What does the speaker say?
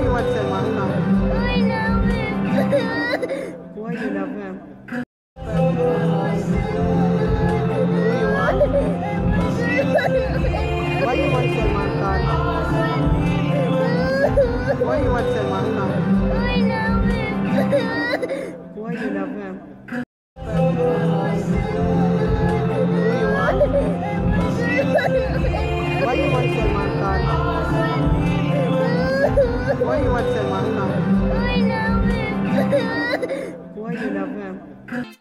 you want Salman Khan? I love him. Why do you love him? Who you want? Why you want Salman Khan? Why you want Salman Khan? I love him. Why do you love him? Who you want? Why you want Salman Khan? Why you want Salman Khan? I love him. Why do you love him?